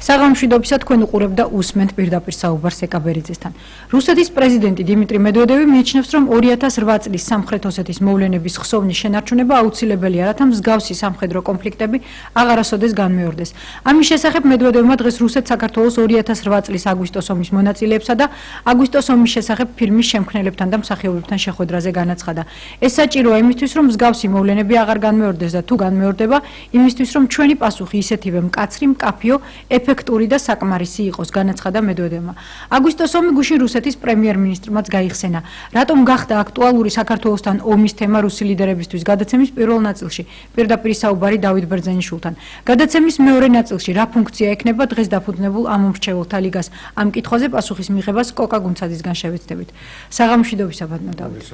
საღამოშვიდობისა თქვენ უყურებდა უსმენთ პირდაპირ საუბარს ბერძენიშვილთან. რუსეთის პრეზიდენტი დიმიტრი მედვედევი მიიჩნევს, რომ 2008 წლის სამხრეთ ოსეთის მოვლენების ხსოვნის შენარჩუნება აუცილებელია, რათა მსგავსი სამხედრო კონფლიქტები აღარასოდეს განმეორდეს. ამის შესახებ მედვედევმა დღეს რუსეთ-საქართველოს 2008 წლის აგვისტოს ომის მონაწილეებსა და აგვისტოს ომის შესახებ ფილმის შემქმნელებთან და მსახიობებთან შეხვედრაზე განაცხადა. ეს საჭიროა იმისთვის, რომ მსგავსი მოვლენები აღარ განმეორდეს და თუ განმეორდება, იმისთვის, რომ ჩვენი პასუხი ისეთივე მკაცრი, მკაფიო, ეფექტური და საკმარისი იყოს, განაცხადა მედვედევმა. აგვისტოს ომი გუშინ რუსეთის პრემიერ-მინისტრმაც გაიხსენა. რატომ გახდა აქტუალური საქართველოსთან ომის თემა რუსი ლიდერებისთვის გადაცემის პირველ ნაწილში, პირდაპირი საუბარი დავით ბერძენიშვილთან. გადაცემის მეორე ნაწილში რა ფუნქცია ექნება დღეს დაფუძნებულ ამომრჩეველთა ლიგას? ამ კითხვაზე პასუხის მიღებას კოკა გუნცაძისგან შევეცდებით. საღამოშვიდობისა ბატონო დავით.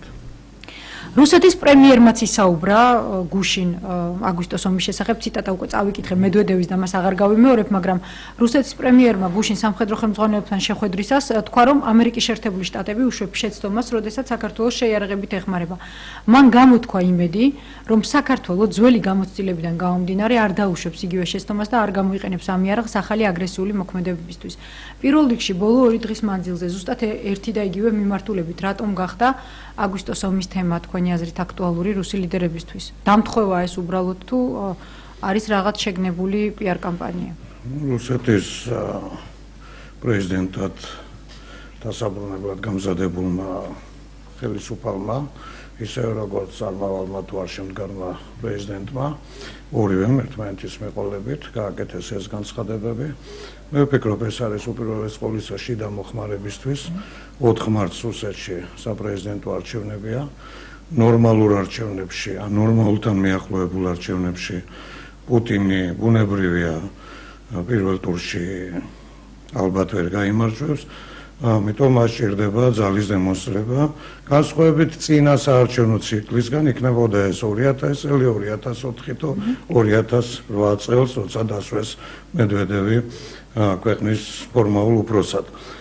რუსეთის პრემიერმაც ისაუბრა გუშინ აგვისტოს ომის შესახებ, ციტატა უკვე წავიკითხე მედვედევის და მას აღარ გავიმეორებ, მაგრამ რუსეთის პრემიერმა გუშინ სამხედრო ხელმძღვანელებთან შეხვედრისას თქვა, რომ ამერიკის შეერთებული შტატები უშვებს შეცდომას, როდესაც საქართველოს შეიარაღებით ეხმარება. მან გამოთქვა იმედი, რომ საქართველო ძველი გამოცდილებიდან გამომდინარე არ დაუშვებს იგივე შეცდომას და არ გამოიყენებს ამ იარაღს ახალი აგრესიული მოქმედებებისთვის. პირველ რიგში ბოლო 2 დღის მანძილზე ზუსტად ერთი და იგივე მიმართულებით რატომ გახდა აგვისტოს ომის თემა თქვენი აზრით აქტუალური რუსი ლიდერებისთვის? დამთხოვა ეს უბრალოდ თუ არის რაღაც შეგნებული პიარ კამპანია? რუსეთის პრეზიდენტად დასაბრუნებლად გამზადებულმა ხელისუფალმა, ისევე როგორც წარმავალმა თუ არ შემდგარმა პრეზიდენტმა, ორივემ ერთმანეთის მეყოლებით გააკეთეს ეს განცხადებები. მე ვფიქრობ, ეს არის უპირველეს ყოვლისა შიდა მოხმარებისთვის. 4 მარტს რუსეთში საპრეზიდენტო არჩევნებია. ნორმალურ არჩევნებში, ან ნორმალთან მიახლოებულ არჩევნებში პუტინი ბუნებრივია პირველ ტურში ალბათ ვერ გაიმარჯვებს. ამიტომ მას სჭირდება ძალის დემონსტრება. განსხვავებით წინა საარჩევნო ციკლისგან იქნებოდა ეს 2000 წელი, 2004 თუ 2008 წელს, როცა დასვეს მედვედევი ქვეყნის ფორმალურ უფროსად.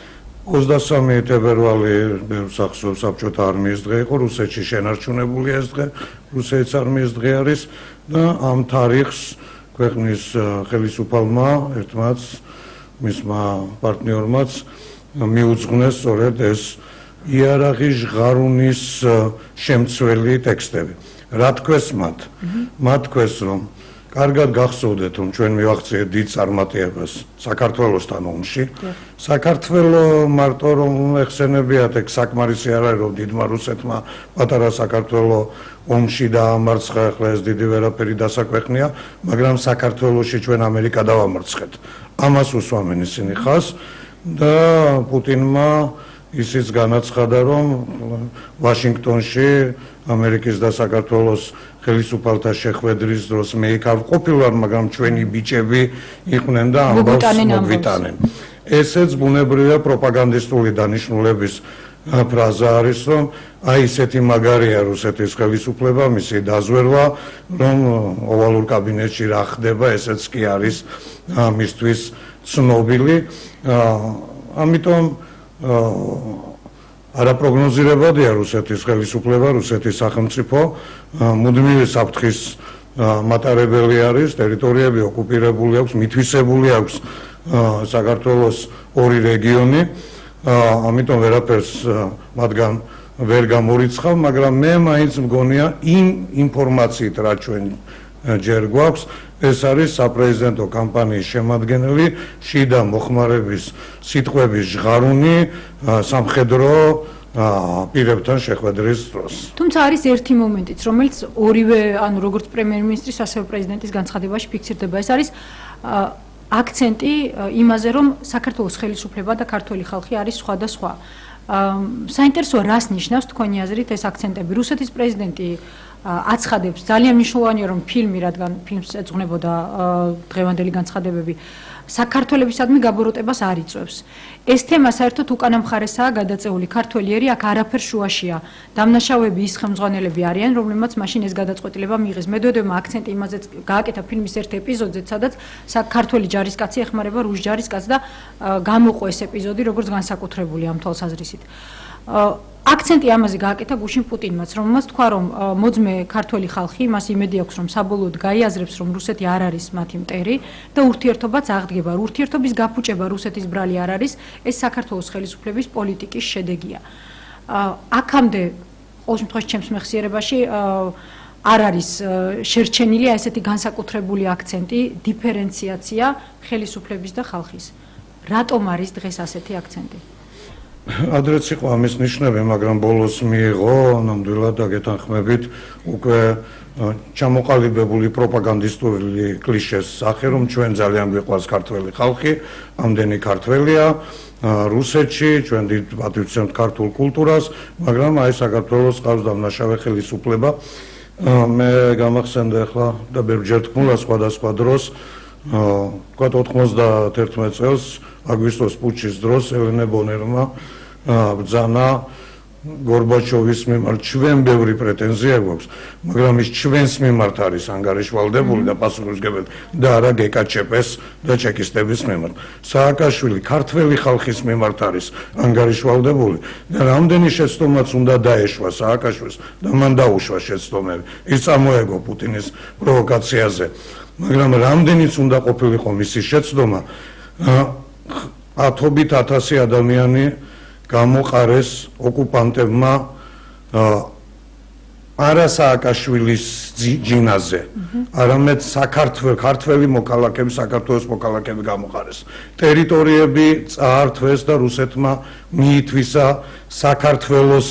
23 თებერვალი ბევრს ახსოვს საბჭოთა არმიის დღე იყო, რუსეთში შენარჩუნებული ეს დღე, რუსეთის არმიის დღე არის და ამ თარიღს ქვეყნის ხელისუფალმა ერთმანეთს მისმა პარტნიორმაც მიუძღვნეს სწორედ ეს იარაღი ჟღარუნის შემცველი ტექსტები. რა თქვეს მათ? მათ თქვეს, რომ კარგად გახსოვდეთ, რომ ჩვენ მივახციეთ დიდ წარმატებას საქართველოსთან ომში. საქართველო მარტო რომ ეხსენებიათ, ეგ საკმარისი არ არის, რომ დიდმა რუსეთმა პატარა საქართველო ომში დაამარცხა, ახლა ეს დიდი ვერაფერი დასაკვეხნია, მაგრამ საქართველოში ჩვენ ამერიკა დავამარცხეთ. ამას უსვამენ ისინი ხას და პუტინმა ისიც განაცხადა, რომ ვაშინგტონში ამერიკის და საქართველოს ხელისუფალთა შეხვედრის დროს მე იქ არ ვყოფილვარ, მაგრამ ჩვენი ბიჭები იყვნენ და ამბავს მოგვიტანენ. ესეც ბუნებრივია პროპაგანდისტული დანიშნულების ფრაზა არის, რომ აი ესეთი მაგარია რუსეთის ხელისუფლება, მისი დაზვერვა, რომ ოვალურ კაბინეტში რა ხდება, ესეც კი არის მისთვის ცნობილი. ამიტომ არაპროგნოზირებადია რუსეთის ხელისუფლება, რუსეთის სახელმწიფო, მუდმივი საფრთხის მატარებელი არის, ტერიტორიები ოკუპირებული აქვს, მითვისებული აქვს საქართველოს 2 რეგიონი, ამიტომ ვერაფერს მათგან ვერ გამორიცხავ, მაგრამ მე მაინც მგონია იმ ინფორმაციით, რა ჩვენ ჯერ გვაქვს, ეს არის საპრეზიდენტო კამპანიის შემადგენელი შიდა მოხმარების სიტყვების ჟღარუნი სამხედრო პირებთან შეხვედრის დროს. თუმცა არის ერთი მომენტიც, რომელიც ორივე, ანუ როგორც პრემიერ-მინისტრის, ასევე პრეზიდენტის განცხადებაში ფიქსირდება. ეს არის აქცენტი იმაზე, რომ საქართველოს ხელისუფლება და ქართველი ხალხი არის სხვადასხვა. საინტერესოა, რას ნიშნავს თქვენი აზრით ეს აქცენტები? რუსეთის პრეზიდენტი აცხადებს, ძალიან მნიშვნელოვანია, რომ ფილმი, რადგან ფილმს ეძღვნებოდა დღევანდელი განცხადებები, საქართველოსადმი გაბოროტებას არ იწვევს. ეს თემა საერთოდ უკანა მხარესაა გადაწეული, ქართველიერი აქ არაფერ შუაშია. დამნაშავეები ის ხელმძღვანელები არიან, რომლებმაც მაშინ ეს გადაწყვეტილება მიიღეს. მედვედევმა აქცენტი იმაზეც გააკეთა ფილმის ერთ ეპიზოდზეც, სადაც ქართველი ჯარისკაცი ეხმარება რუს ჯარისკაცს და გამოყო ეს ეპიზოდი როგორც განსაკუთრებული ამ თვალსაზრისით. აქცენტი ამაზე გააკეთა გუშინ პუტინმაც, რომელმაც თქვა, რომ მოძმე ქართველი ხალხი იმას იმედი აქვს, რომ საბოლოოდ გაიაზრებს, რომ რუსეთი არ არის მათი მტერი და ურთიერთობაც აღდგება. ურთიერთობის გაფუჭება რუსეთის ბრალი არ არის, ეს საქართველოს ხელისუფლების პოლიტიკის შედეგია. აქამდე ყოველ შემთხვევაში ჩემს მეხსიერებაში არ არის შერჩენილი ესეთი განსაკუთრებული აქცენტი, დიფერენციაცია ხელისუფლების და ხალხის. რატომ არის დღეს ასეთი აქცენტი? ადრეც იყო ამის ნიშნები, მაგრამ ბოლოს მიიღო ნამდვილად და გეთანხმებით უკვე ჩამოყალიბებული პროპაგანდისტული კლიშეს სახე, რომ ჩვენ ძალიან გვიყვარს ქართველი ხალხი, ამდენი ქართველია რუსეთში, ჩვენ დიდ პატივს ვცემთ ქართულ კულტურას, მაგრამ აი საქართველოს ყავს დამნაშავე ხელისუფლება. მე გამახსენდა ახლა და ბევრჯერ თქმულა სხვადასხვა დროს, ვთქვათ 91 წელს აგვისტოს პუტჩის დროს ელენე ბონერმა ბრძანა გორბაჩოვის მიმართ. ჩვენ ბევრი პრეტენზია გვაქვს, მაგრამ ის ჩვენს მიმართ არის ანგარიშვალდებული და პასუხისმგებელი და არა გეკაჩეპეს და ჩეკისტების მიმართ. სააკაშვილი ქართველი ხალხის მიმართ არის ანგარიშვალდებული და რამდენი შეცდომაც უნდა დაეშვა სააკაშვილს და მან დაუშვა შეცდომები. ის წამოეგო პუტინის პროვოკაციაზე, მაგრამ რამდენიც უნდა ყოფილიყო მისი შეცდომა, ათობით ათასი ადამიანი გამოყარეს ოკუპანტებმა არა სააკაშვილის ჯინაზე, არამედ ქართველი მოქალაქეები, საქართველოს მოქალაქეები გამოყარეს. ტერიტორიები წაართვეს და რუსეთმა მიითვისა საქართველოს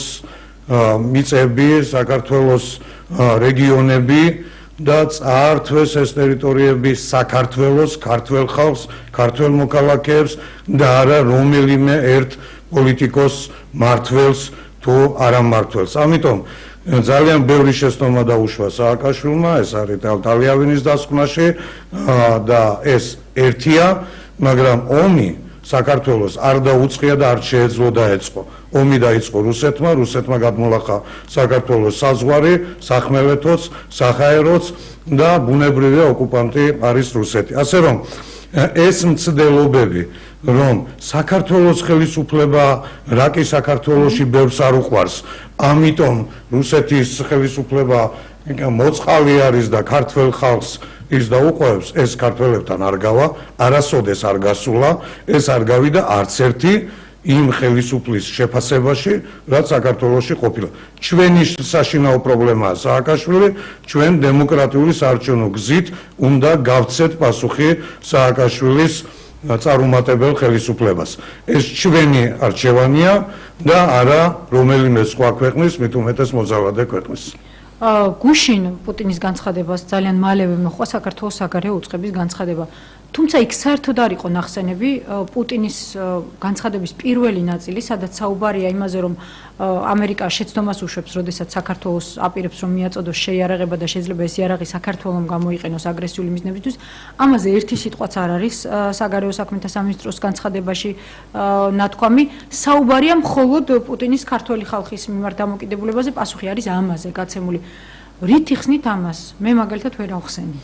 მიწები, საქართველოს რეგიონები და წაართვეს ეს ტერიტორიები საქართველოს, ქართველ ხალხს, ქართველ მოქალაქეებს და არა რომელიმე ერთ პოლიტიკოს მართველს თუ არამართველს. ამიტომ ძალიან ბევრი შეცდომა დაუშვა სააკაშვილმა, ეს არის ტალიავილის დასკვნაში და ეს ერთია, მაგრამ ომი საქართველოს არ დაუწყია და არ შეეძლო დაეწყო. ომი დაიწყო რუსეთმა, რუსეთმა გადმოლახა საქართველოს საზღვარი, სახმელეთოც, საჰაეროც და ბუნებრივია ოკუპანტი არის რუსეთი. ასე რომ ეს მცდელობები, რომ საქართველოს ხელისუფლება რა კი საქართველოში ბევრს არ უყვარს, ამიტომ რუსეთის ხელისუფლება მოწყალი არის და ქართველ ხალხს ის დაუყვევს, ეს ქართველებთან არ გავა, არასოდეს არ გასულა, ეს არ გავიდა არც ერთი იმ ხელისუფლის შეფასებაში, რაც საქართველოში ყოფილა. ჩვენი საშინაო პრობლემაა სააკაშვილი, ჩვენ დემოკრატიული საარჩევნო გზით უნდა გავცეთ პასუხი სააკაშვილის წარუმატებელ ხელისუფლებას. ეს ჩვენი არჩევანია და არა რომელიმე სხვა ქვეყნის, მით უმეტეს მოძალადე ქვეყნის. გუშინ პუტინის განცხადებას ძალიან მალევე მოჰყვა საქართველოს საგარეო უწყების განცხადება. თუმცა იქ საერთოდ არ იყო ნახსენები პუტინის განცხადების პირველი ნაწილი, სადაც საუბარია იმაზე, რომ ამერიკა შეცდომას უშვებს, როდესაც საქართველოს აპირებს, რომ მიაწოდოს შეიარაღება და შეიძლება ეს იარაღი საქართველოს გამოიყენოს აგრესიული მიზნებისთვის. ამაზე ერთი სიტყვაც არ არის საგარეო საქმეთა სამინისტროს განცხადებაში ნათქვამი. საუბარია მხოლოდ პუტინის ქართველი ხალხის მიმართ დამოკიდებულებაზე, პასუხი არის ამაზე გაცემული. რით იხსნით ამას? მე მაგალითად ვერ ავხსენი.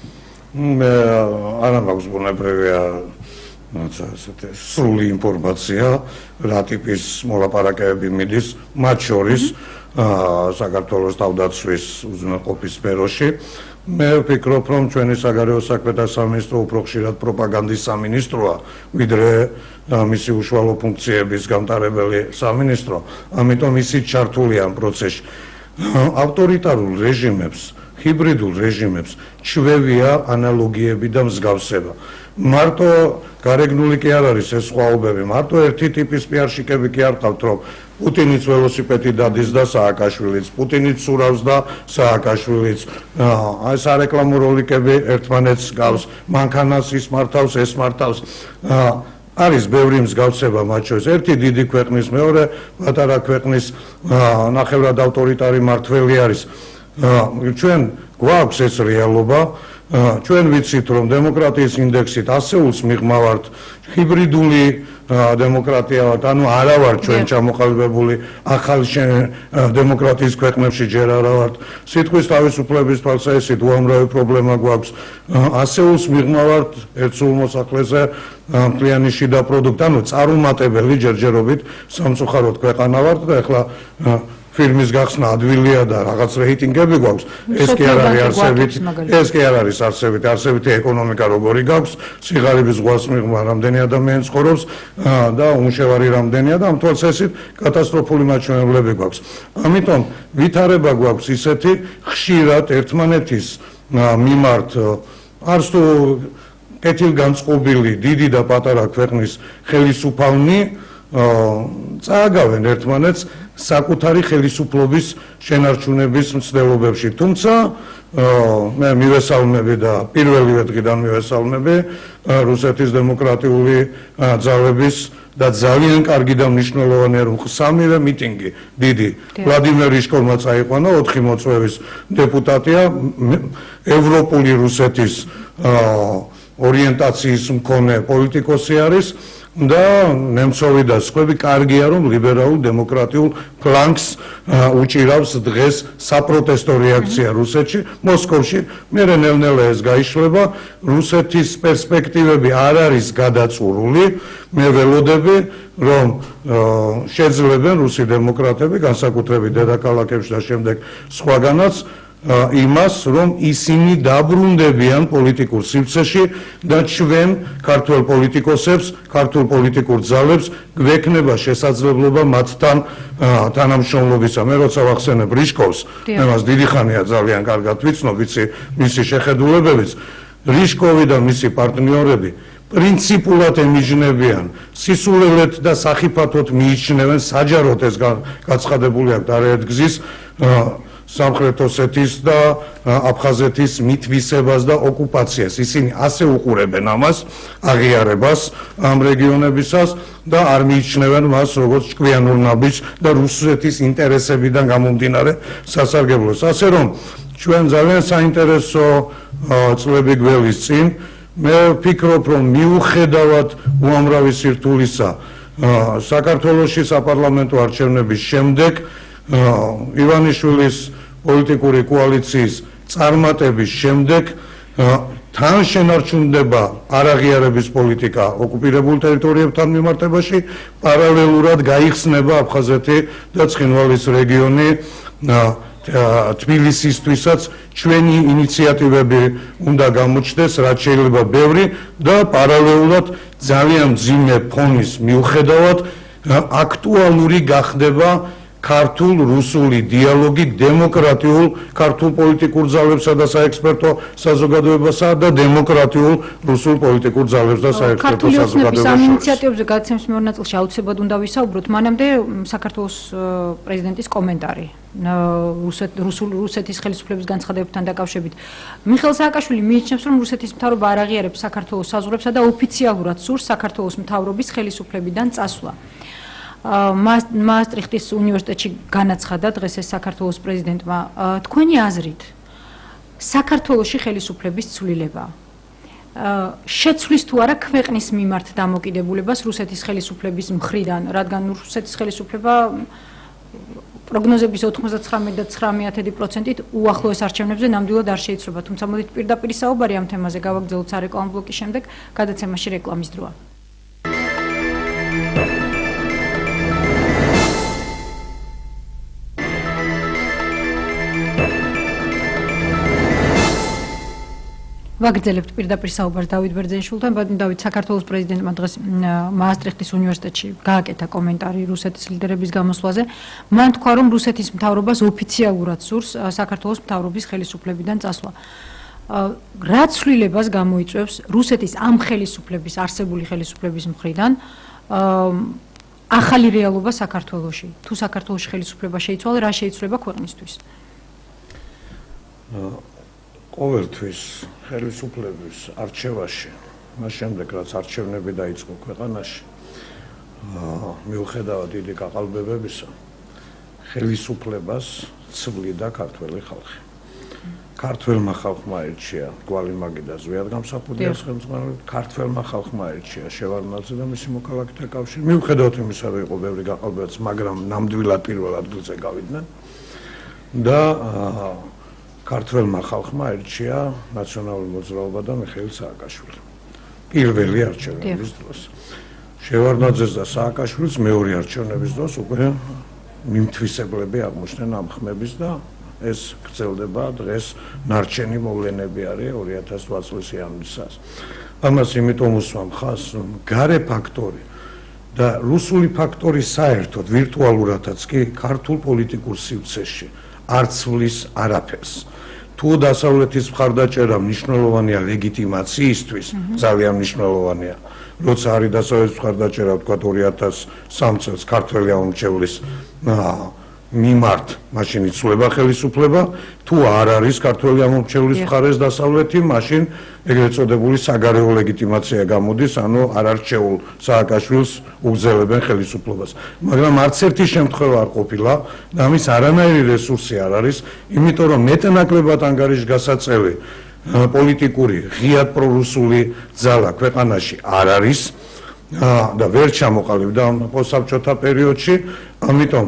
არა მაქვს ბუნებრივია სრული ინფორმაცია, რა ტიპის მოლაპარაკებები მიდის, მათ შორის საქართველოს თავდაცვის უზრუნველყოფის სფეროში. მე ვფიქრობ, რომ ჩვენი საგარეო საქმეთა სამინისტრო უფრო ხშირად პროპაგანდის სამინისტროა, ვიდრე მისი უშუალო ფუნქციების გამტარებელი სამინისტრო. ამიტომ ისიც ჩართულია ამ პროცესში. ავტორიტარულ რეჟიმებს, ჰიბრიდულ რეჟიმებს ჩვევია ანალოგიები და მსგავსება. მარტო გარეგნული კი არ არის ეს სხვაობები, მარტო ერთი ტიპის პიარშიკები კი არ ყავთ, რომ პუტინიც ველოსიპედი დადის და სააკაშვილიც, პუტინიც სურავს და სააკაშვილიც. აი სარეკლამო როლიკები ერთმანეთს გავს, მანქანას ის მართავს, ეს მართავს. არის ბევრი მსგავსება მათ შორის. ერთი დიდი ქვეყნის, მეორე პატარა ქვეყნის ნახევრად ავტორიტარი მართველი არის. ჩვენ გვაქვს ეს რეალობა, ჩვენ ვიცით რომ დემოკრატიის ინდექსით ასეულს მიღმავართ, ჰიბრიდული დემოკრატია ვართ, ანუ არა ვართ ჩვენ ჩამოყალიბებული ახალ დემოკრატიის ქვეყნებში ჯერ არა ვართ, სიტყვის თავისუფლების თვალსაზრისით უამრავი პრობლემა გვაქვს, ასეულს მიღმავართ ერთ სულ მოსახლეზე მთლიანი შიდა პროდუქტი, ანუ წარუმატებელი ჯერჯერობით სამწუხაროდ ქვეყანა ვართ და ეხლა ფირმის გახსნა ადვილია და რაღაც რეიტინგები გვაქვს, ეს კი არ არის არსებითი, ეს კი არ არის არსებითი ეკონომიკა როგორი გაქვს, სიღარიბის ზღვას მიღმა რამდენი ადამიანი ცხოვრობს და უმშევარი რამდენია და ამ თვალსაზრისით კატასტროფული მაჩვენებლები გვაქვს. ამიტომ ვითარება გვაქვს ისეთი ხშირად ერთმანეთის მიმართ არც თუ კეთილგანწყობილი დიდი და პატარა ქვეყნის ხელისუფალნი წააგავენ ერთმანეთს საკუთარი ხელისუფლების შენარჩუნების მცდელობებში. თუმცა მე მივესალმები და პირველივე დღიდან მივესალმები რუსეთის დემოკრატიული ძალების და ძალიან კარგი და მნიშვნელოვანია რომ სამივე მიტინგი დიდი ვლადიმერ რიშკოვმა წაიყვანა 4 მოწვევის დეპუტატია ევროპული რუსეთის ორიენტაციის მქონე პოლიტიკოსი არის და ნემცოვი და სხვები კარგია რომ ლიბერალურ დემოკრატიულ ფლანგს უჭირავს დღეს საპროტესტო რეაქცია რუსეთში, მოსკოვში. მე ნელ-ნელა ეს გაიშლება, რუსეთის პერსპექტივები არ არის გადაწურული. მე ველოდები რომ შეძლებენ რუსი დემოკრატები განსაკუთრებით დედაქალაქებში და შემდეგ სხვაგანაც იმას რომ ისინი დაბრუნდებიან პოლიტიკურ სივრცეში და ჩვენ ქართველ პოლიტიკოსებს, ქართულ პოლიტიკურ ძალებს გვექნება შესაძლებლობა მათთან თანამშრომლობისა. მე როცა ვახსენებ რიშკოვს, მე მას დიდი ხანია ძალიან კარგად ვიცნობ, ვიცი მისი შეხედულებებიც, რიშკოვი და მისი პარტნიორები პრინციპულად ემიჯნებიან, სისულელეთ და სახიფათოდ მიიჩნევენ, საჯაროდ ეს გაცხადებული აქვს არაერთგზის სამხრეთ ოსეთის და აფხაზეთის მითვისებას და ოკუპაციას. ისინი ასე უყურებენ ამას, აღიარებას ამ რეგიონებისას და არ მიიჩნევენ მას როგორც ჭკვიანურ ნაბიჯს და რუსეთის ინტერესებიდან გამომდინარე სასარგებლოს. ასე რომ ჩვენ ძალიან საინტერესო წლები გველის წინ. მე ვფიქრობ, რომ მიუხედავად უამრავი სირთულისა საქართველოში საპარლამენტო არჩევნების შემდეგ ივანიშვილის პოლიტიკური კოალიციის წარმატების შემდეგ თან შენარჩუნდება არაღიარების პოლიტიკა ოკუპირებულ ტერიტორიებთან მიმართებაში, პარალელურად გაიხსნება აფხაზეთი და ცხინვალის რეგიონი თბილისისთვისაც ჩვენი ინიციატივები უნდა გამოჩნდეს, რაც შეიძლება ბევრი და პარალელურად ძალიან მძიმე ფონის მიუხედავად აქტუალური გახდება ქართულ-რუსული დიალოგი დემოკრატიულ ქართულ პოლიტიკურ ძალებსა და საექსპერტო საზოგადოებასა და დემოკრატიულ რუსულ პოლიტიკურ ძალებს და საექსპერტო საზოგადოებებს. ამ ინიციატივებზე გადაცემის მეორე ნაწილში აუცილებლად უნდა ვისაუბროთ. მანამდე საქართველოს პრეზიდენტის კომენტარი რუსეთის ხელისუფლების განცხადებებთან დაკავშირებით. მიხეილ სააკაშვილი მიიჩნევს, რომ რუსეთის მთავრობა არ აღიარებს საქართველოს საზღვრებსა და ოფიციალურად სურს საქართველოს მთავრობის ხელისუფლებიდან წასვლა. მაესტრიხტის უნივერსიტეტში განაცხადა დღეს ეს საქართველოს პრეზიდენტმა. თქვენი აზრით, საქართველოში ხელისუფლების ცვლილება შეცვლის თუ არა ქვეყნის მიმართ დამოკიდებულებას რუსეთის ხელისუფლების მხრიდან, რადგან რუსეთის ხელისუფლება პროგნოზების 99.9%-ით უახლოეს არჩევნებზე ნამდვილად არ შეიცვლება. თუმცა მოდით პირდაპირი საუბარი ამ თემაზე გავაგრძელოთ სარეკლამო ბლოკის შემდეგ, გადაცემაში რეკლამის დროა. ვაგრძელებთ პირდაპირ საუბარს დავით ბერძენიშვილთან. დავით, საქართველოს პრეზიდენტმა დღეს მაესტრიხტის უნივერსიტეტში გააკეთა კომენტარი რუსეთის ლიდერების გამოსვლაზე. მან თქვა, რომ რუსეთის მთავრობას ოფიციალურად სურს საქართველოს მთავრობის ხელისუფლებიდან წასვლა. რა ცვლილებას გამოიწვევს რუსეთის ამ ხელისუფლების, არსებული ხელისუფლების მხრიდან ახალი რეალობა საქართველოში? თუ საქართველოში ხელისუფლება შეიცვალა, რა შეიცვლება ქვეყნისთვის? ყოველთვის ხელისუფლების არჩევაში, მას შემდეგ რაც არჩევნები დაიწყო ქვეყანაში, მიუხედავად დიდი გაყალბებებისა, ხელისუფლებას ცვლიდა ქართველი ხალხი. ქართველმა ხალხმა ერჩია გვალი მაგიდა ზვიად გამსაფუდიას ხელმძღვანელობით, ქართველმა ხალხმა ერჩია შევარდნაძე და მისი მოქალაქეთა კავშირი. მიუხედავად იმისა, რომ იყო ბევრი გაყალბებაც, მაგრამ ნამდვილად პირველ ადგილზე გავიდნენ და ქართველმა ხალხმა ერჩია ნაციონალური მოძრაობა და მიხეილ სააკაშვილი. პირველი არჩევნების დროს. შევარდნაძეს და სააკაშვილის მეორე არჩევნების დროს უკვე მიმთვისებლები აღმოჩნდნენ ამ ხმების და ეს გრძელდება დღეს ნარჩენი მოვლენები არის 2008 წლის იანვრისას. ამას იმიტომ უსვამ ხაზს, რომ გარე ფაქტორი და რუსული ფაქტორი საერთოდ ვირტუალურადაც კი ქართულ პოლიტიკურ სივრცეში არ ცვლის არაფერს. თუ დასავლეთის მხარდაჭერა მნიშვნელოვანია ლეგიტიმაციისთვის, ძალიან მნიშვნელოვანია. როცა არის დასავლეთის მხარდაჭერა, თქვა 2003 წელს ქართველი ამომრჩევლის მიმართ, მაშინ იცვლება ხელისუფლება, თუ არ არის ქართველი ამომრჩევლის მხარეს დასავლეთი, მაშინ ეგრეთ წოდებული საგარეო ლეგიტიმაცია გამოდის, ანუ არ არჩეულ სააკაშვილს უგზელებენ ხელისუფლებას. მაგრამ არც ერთი შემთხვევა არ ყოფილა და ამის არანაირი რესურსი არ არის, იმიტომ რომ მეტნაკლებად ანგარიშგასაწევი პოლიტიკური ღიად პრორუსული ძალა ქვეყანაში არ არის და ვერ ჩამოყალიბდა ამ პოსტსაბჭოთა პერიოდში, ამიტომ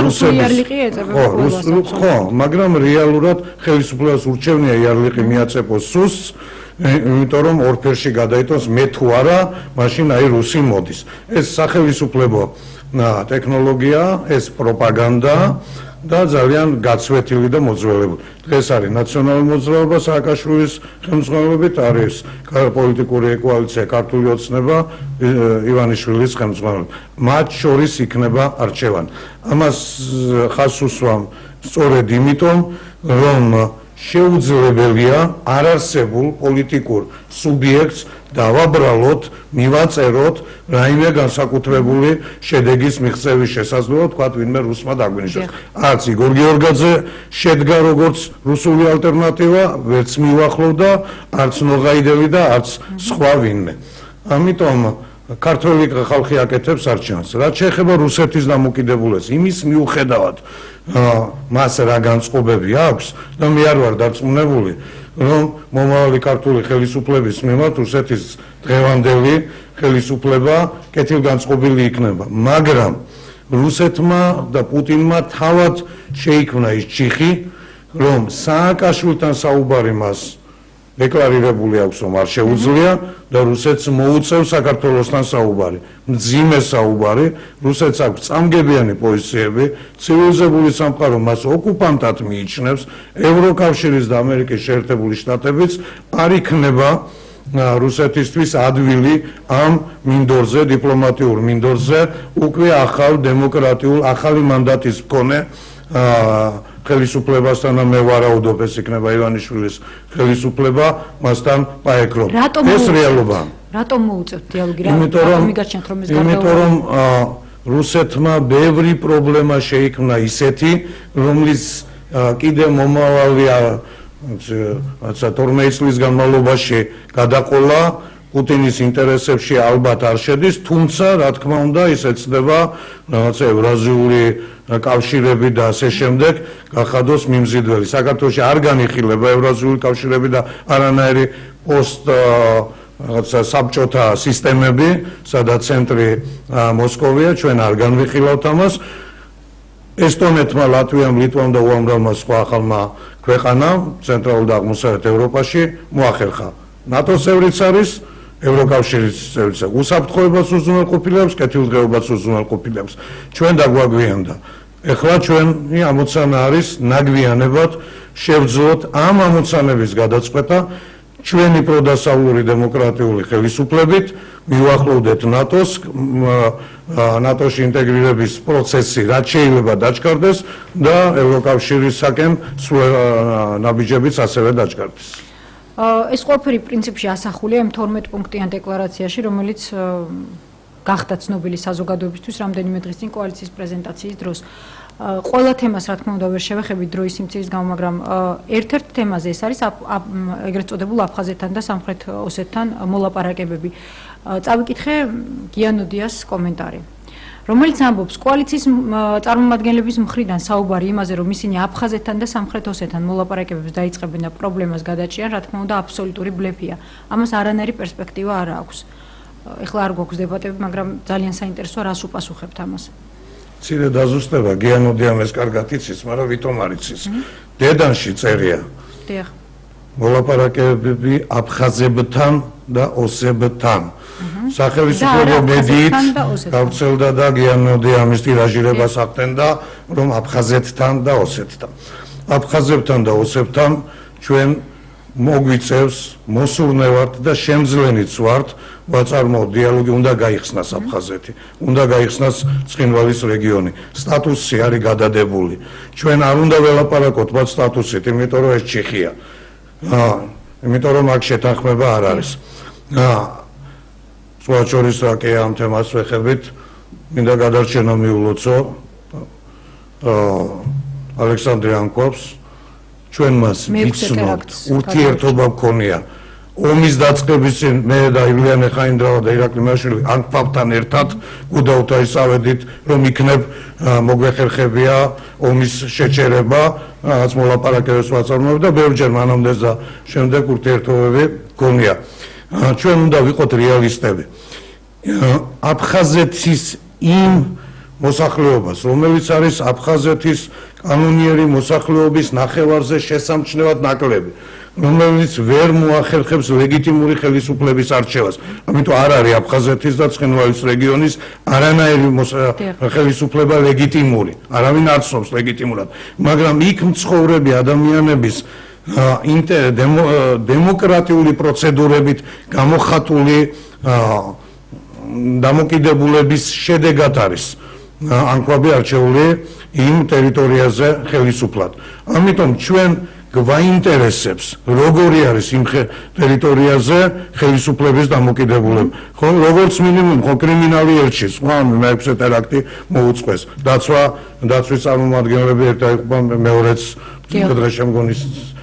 ხო, მაგრამ რეალურად ხელისუფლებას ურჩევნია იარლიყი მიაწეპოს სუსს, იმიტომ რომ ორფერში გადაიტანოს მე თუ არა, მაშინ აი რუსი მოდის. ეს სახელისუფლებო ტექნოლოგია, ეს პროპაგანდა და ძალიან გაცვეთილი და მოძველებული. დღეს არის ნაციონალური მოძრაობა სააკაშვილის ხელმძღვანელობით, არის პოლიტიკური კოალიცია ქართული ოცნება ივანიშვილის ხელმძღვანელობით. მათ შორის იქნება არჩევანი. ამას ხაზს უსვამ სწორედ იმიტომ, რომ შეუძლებელია არარსებულ პოლიტიკურ სუბიექტს დავაბრალოთ, მივაწეროთ რაიმე განსაკუთრებული შედეგის მიღწევის შესაძლებლობა, თქვათ ვინმე რუსმა დაგვინიშნოს. არც იგორ გიორგაძე შედგა როგორც რუსული ალტერნატივა, ვერც მიუახლოვდა, არც ნოღაიდელი და არც სხვა ვინმე. ამიტომ ქართველი ხალხი აკეთებს არჩევანს. რაც შეეხება რუსეთის დამოკიდებულებას, იმის მიუხედავად მას რა განწყობები აქვს და მე არ ვარ დარწმუნებული, რომ მომავალი ქართული ხელისუფლების მიმართ რუსეთის დღევანდელი ხელისუფლება კეთილგანწყობილი იქნება, მაგრამ რუსეთმა და პუტინმა თავად შეიქმნა ის ჩიხი, რომ სააკაშვილთან საუბარი მას დეკლარირებული აქვს, რომ არ შეუძლია და რუსეთს მოუწევს საქართველოსთან საუბარი. მძიმე საუბარი, რუსეთს აქვს წამგებიანი პოზიციები, ცივილიზებული სამყარო მას ოკუპანტად მიიჩნევს, ევროკავშირის და ამერიკის შეერთებული შტატებიც არ იქნება რუსეთისთვის ადვილი ამ მინდორზე, დიპლომატიურ მინდორზე, უკვე ახალ დემოკრატიულ, ახალი მანდატის მქონე ხელისუფლებასთან და მე ვარაუდობ ეს იქნება ივანიშვილის ხელისუფლება მასთან პაეკრობა. ეს რეალობაა. რატომ მოუწევთ დიალოგი? რატომ მიგაჩნიათ რომ ეს გარდაუვალია? იმიტომ რომ რუსეთმა ბევრი პრობლემა შეიქმნა ისეთი, რომლის კიდე მომავალი 12 წლის განმავლობაში გადაყოლა პუტინის ინტერესებში ალბათ არ შედის, თუმცა რა თქმა უნდა ის ეცდება რაღაცა ევრაზიული კავშირები და ასე შემდეგ გახადოს მიმზიდველი. საქართველოში არ განიხილება ევრაზიული კავშირები და არანაირი რაღაცა საბჭოთა სისტემები, სადაც ცენტრი მოსკოვია, ჩვენ არ განვიხილავთ ამას. ესტონეთმა, ლატვიამ, ლიტვამ და უამრავმა სხვა ახალმა ქვეყანამ ცენტრალურ და აღმოსავლეთ ევროპაში მოახერხა. ნატოს წევრიც არის, ევროკავშირის წევრიც, უსაფრთხოებას უზრუნველყოფილებს, კეთილდღეობას უზრუნველყოფილებს. ჩვენ დაგვაგვიანდა. ეხლა ჩვენი ამოცანა არის ნაგვიანებად შევძლოთ ამ ამოცანების გადაწყვეტა ჩვენი პროდასავლური დემოკრატიული ხელისუფლებით, მივახლოვდეთ ნატოში ინტეგრირების პროცესი რაც შეიძლება დაჩქარდეს და ევროკავშირისაკენ ნაბიჯებიც ასევე დაჩქარდეს. ეს ყველაფერი პრინციპში ასახულია იმ 12 პუნქტიან დეკლარაციაში, რომელიც გახდა ცნობილი საზოგადოებისთვის რამდენიმე დღის წინ კოალიციის პრეზენტაციის დროს. ყველა თემას რა თქმა უნდა ვერ შევეხებით დროის სიმცირის გამო, მაგრამ ერთ-ერთ თემაზე ეს არის ეგრეთ წოდებულ აფხაზეთთან და სამხრეთ ოსეთთან მოლაპარაკებები. წავიკითხე გიანოდიას კომენტარი. რომელიც ამბობს კოალიციის წარმომადგენლების მხრიდან საუბარი იმაზე, რომ ისინი აფხაზეთთან და სამხრეთ ოსეთთან მოლაპარაკებებს დაიწყებენ და პრობლემას გადაჭრიან, რა თქმა უნდა, აბსოლუტური ბლეფია. ამას არანაირი პერსპექტივა არ აქვს. ეხლა არ გვაქვს დებატები, მაგრამ ძალიან საინტერესოა, რას უპასუხებთ ამას. მცირე დაზუსტება, გიანოდიამ ეს კარგად იცის, მაგრამ ვითომ არ იცის. დედანში წერია. დიახ. მოლაპარაკებები აფხაზებთან და ოსებთან. სახელმწიფო მედიით გავრცელდა და გიანოდიამის ტირაჟირებას ახდენდა, რომ აფხაზეთთან და ოსეთთან. აფხაზებთან და ოსებთან ჩვენ მოგვიწევს, მოსურნევართ და შემძლენიც ვართ ვაწარმოოთ დიალოგი, უნდა გაიხსნას აფხაზეთი, უნდა გაიხსნას ცხინვალის რეგიონი. სტატუსი არის გადადებული. ჩვენ არ უნდა ველაპარაკოთ მათ სტატუსით, იმიტომ რომ ეს ჩიხია. იმიტომ რომ აქ შეთანხმება არ არის. სხვა შორის რა კი ამ თემას ვეხებით, მინდა გადარჩენა მიულოცო ალექსანდრე ანკვავს, ჩვენ მას ვიცნობთ, ურთიერთობა გქონია. ომის დაწყების წინ მე და ივლიანე ხაინდრავა და ირაკლი მაშვილი ანკვავთან ერთად გუდაუთა ისავედით, რომ იქნებ მოგვეხერხებია ომის შეჩერება, რაც მოლაპარაკებებს ვაწარმოებ და ბევრჯერ მანამდე და შემდეგ ურთიერთობები გქონია. ჩვენ უნდა ვიყოთ რეალისტები. აფხაზეთის იმ მოსახლეობას, რომელიც არის აფხაზეთის კანონიერი მოსახლეობის ნახევარზე შესამჩნევად ნაკლები, რომელიც ვერ მოახერხებს ლეგიტიმური ხელისუფლების არჩევას. ამიტომ არ არის აფხაზეთის და ცხინვალის რეგიონის არანაირი ხელისუფლება ლეგიტიმური. არავინ არ ცნობს ლეგიტიმურად, მაგრამ იქ მცხოვრები ადამიანების დემოკრატიული პროცედურებით გამოხატული დამოკიდებულების შედეგად არის ანკვაბი არჩეული იმ ტერიტორიაზე ხელისუფლად. ამიტომ ჩვენ გვაინტერესებს, როგორი არის იმ ტერიტორიაზე ხელისუფლების დამოკიდებულება. ხო, როგორც მინიმუმ, ხო კრიმინალი ერჩის, ხო მეექვსე ტერაქტი მოუწყვეს. დაცვის წარმომადგენლები ერთად მეორეც დღეშემ მგონი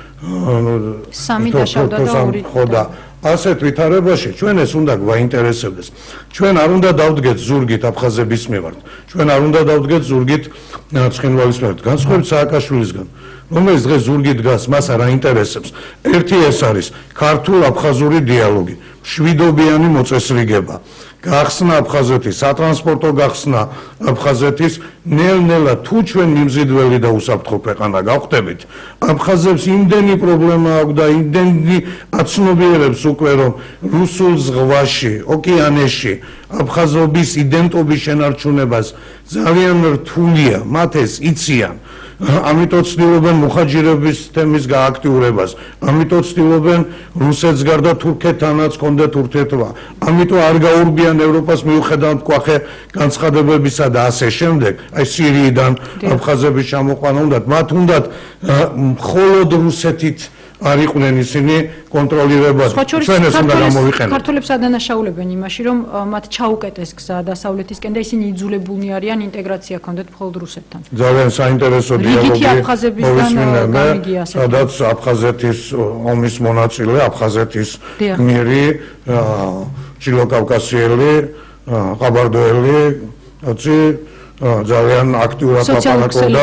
სამი დაშავდა და ორი ხოდა. ასეთ ვითარებაში ჩვენ ეს უნდა გვაინტერესებდეს. ჩვენ არ უნდა დავდგეთ ზურგით აფხაზების მიმართ. ჩვენ არ უნდა დავდგეთ ზურგით ცხინვალის მიმართ. განსხვავებით სააკაშვილისგან, რომელიც დღეს ზურგით დგას, მას არ აინტერესებს. ერთი ეს არის ქართულ-აფხაზური დიალოგი, მშვიდობიანი მოწესრიგება. გახსნა აფხაზეთის, სატრანსპორტო გახსნა აფხაზეთის, ნელ-ნელა თუ ჩვენ მიმზიდველი და უსაფრთხო ქვეყანა გავხდებით, აფხაზებს იმდენი პრობლემა აქვს და იმდენი აცნობიერებს უკვე, რომ რუსულ ზღვაში, ოკეანეში აფხაზობის იდენტობის შენარჩუნებას ძალიან რთულია, მათ ეს იციან. ამიტომ ცდილობენ მუხაჯირების თემის გააქტიურებას, ამიტომ ცდილობენ რუსეთს გარდა თურქეთთანაც კონდეთ ურთიერთობა, ამიტომ არ გაურბიან ევროპას მიუხედავად გვახე განცხადებებისა და ასე შემდეგ, აი სირიიდან აფხაზების ჩამოყვანა უნდათ, მათ უნდათ მხოლოდ რუსეთით არ იყვნენ ისინი კონტროლირებად. ჩვენ ეს უნდა გამოვიყენოთ. ქართველებს ადანაშაულებენ იმაში, რომ მათ ჩაუკეტეს გზა დასავლეთისკენ და ისინი იძულებულნი არიან ინტეგრაცია ჰქონდეთ მხოლოდ რუსეთთან. ძალიან საინტერესო დიალოგი აფხაზებისგან გამიგია, სადაც აფხაზეთის ომის მონაწილე, აფხაზეთის გმირი, ჩილოკავკასიელი, ყაბარდოელი, ძალიან აქტიურად ლაპარაკობდა,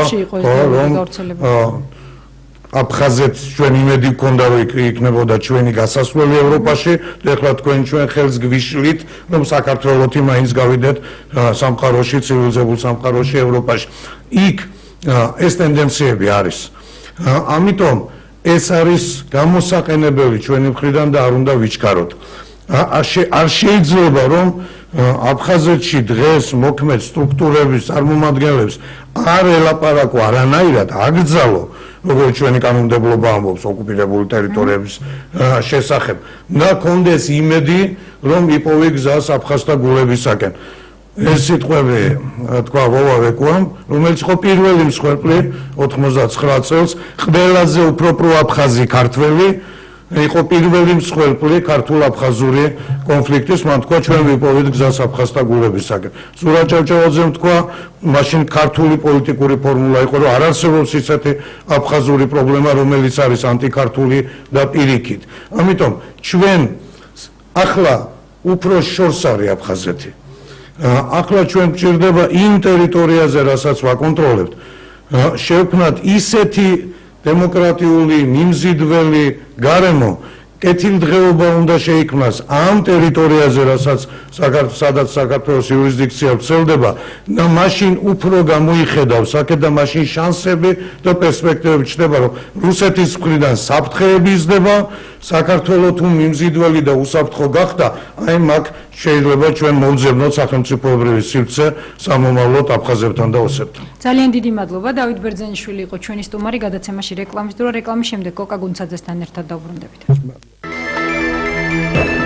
რომ აფხაზეთს ჩვენ იმედი გქონდა, რომ იქნებოდა ჩვენი გასასვლელი ევროპაში და ეხლა ჩვენ ხელს გვიშლით, რომ საქართველოთი მაინც გავიდეთ სამყაროში, ცივილიზებულ სამყაროში ევროპაში. იქ ეს ტენდენციები არის. ამიტომ ეს არის გამოსაყენებელი ჩვენი მხრიდან და არ უნდა ვიჩქაროთ. არ შეიძლება რომ აფხაზეთში დღეს მოქმედ სტრუქტურების წარმომადგენლებს არ ელაპარაკო არანაირად, აკრძალო როგორც ჩვენი კანონმდებლობა ამბობს ოკუპირებული ტერიტორიების შესახებ და კონდეს იმედი, რომ იპოვი გზას აფხაზთა გულებისაკენ. ეს სიტყვები თქვა ვოვა ვეკუამ, რომელიც იყო პირველი მსხვერპლი 99 წელს, ყველაზე უფრო პროაფხაზი ქართველი, იყო პირველი მსხვერპლი ქართულ-აფხაზური კონფლიქტის, მან თქვა ჩვენ ვიპოვეთ გზას აფხაზთა გულებისაკენ. ზურაბ ჭავჭავაძემ თქვა, მაშინ ქართული პოლიტიკური ფორმულა იყო, რომ არ არსებობს ისეთი აფხაზური პრობლემა, რომელიც არის ანტიქართული და პირიქით. ამიტომ ჩვენ ახლა უფრო შორს არის აფხაზეთი. ახლა ჩვენ გვჭირდება იმ ტერიტორიაზე, რასაც ვაკონტროლებთ, შევქმნათ ისეთი დემოკრატიული მიმზიდველი გარემო, კეთილდღეობა უნდა შეიქმნას ამ ტერიტორიაზე, სადაც საქართველოს იურისდიქცია ვრცელდება და მაშინ უფრო გამოიხედავს აქეთ და მაშინ შანსები და პერსპექტივები ჩნდება, რომ რუსეთის მხრიდან საფრთხეები იზრდება, საქართველო თუ მიმზიდველი და უსაფრთხო გახდა, აი მაგ შეიძლება ჩვენ მოვძებნოთ სახელმწიფოებრივი სივრცე სამომავლოდ აფხაზებთან და ოსებთან. ძალიან დიდი მადლობა. დავით ბერძენიშვილი იყო ჩვენი სტუმარი, გადაცემაში რეკლამის დრო, რეკლამის შემდეგ კოკა გუნცაძესთან ერთად დავბრუნდებით.